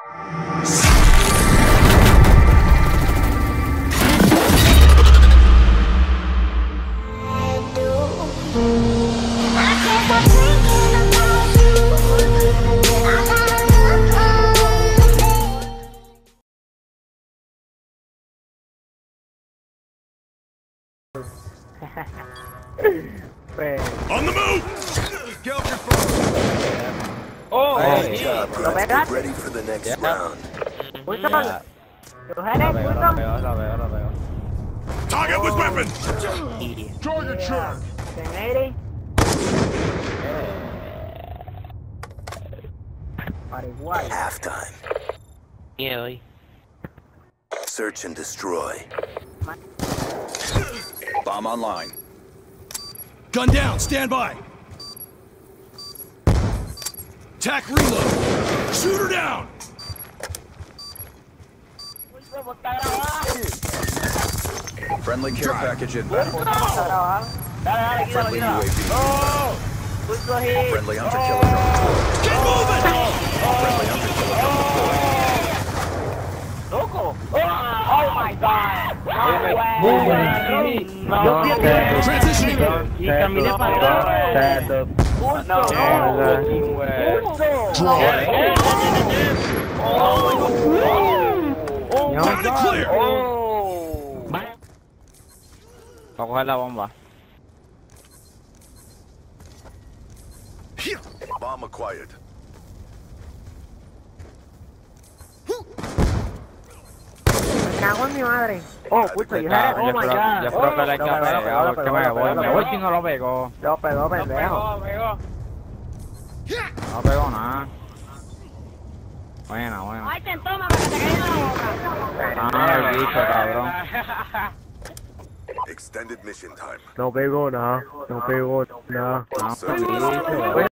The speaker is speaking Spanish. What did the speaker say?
On the move! Get off your phone! Oh, Good job, guys. Get ready for the next round. Target with weapon! Target check! Halftime. Yeah. Search and destroy. Bomb online. Gun down, stand by! Tac reload! Shoot her down! Friendly care package inbound. Friendly UAV. Friendly hunter killer drone deployed. Get moving! Friendly hunter killer drone deployed. Oh my god! Transitioning! Counter clear! Va a coger la bomba. Bomb acquired. Cago en mi madre. Oh, puto, you had it. Oh my god. Yo creo que le escapé. Que me voy si no lo pegó. Lo pegó, pendejo. No pegó nada. Buena. Ay, te toma para que te caiga la boca. Ah, el bicho, cabrón. Extended mission time. No pegó nada. No pegó nada. No, el bicho.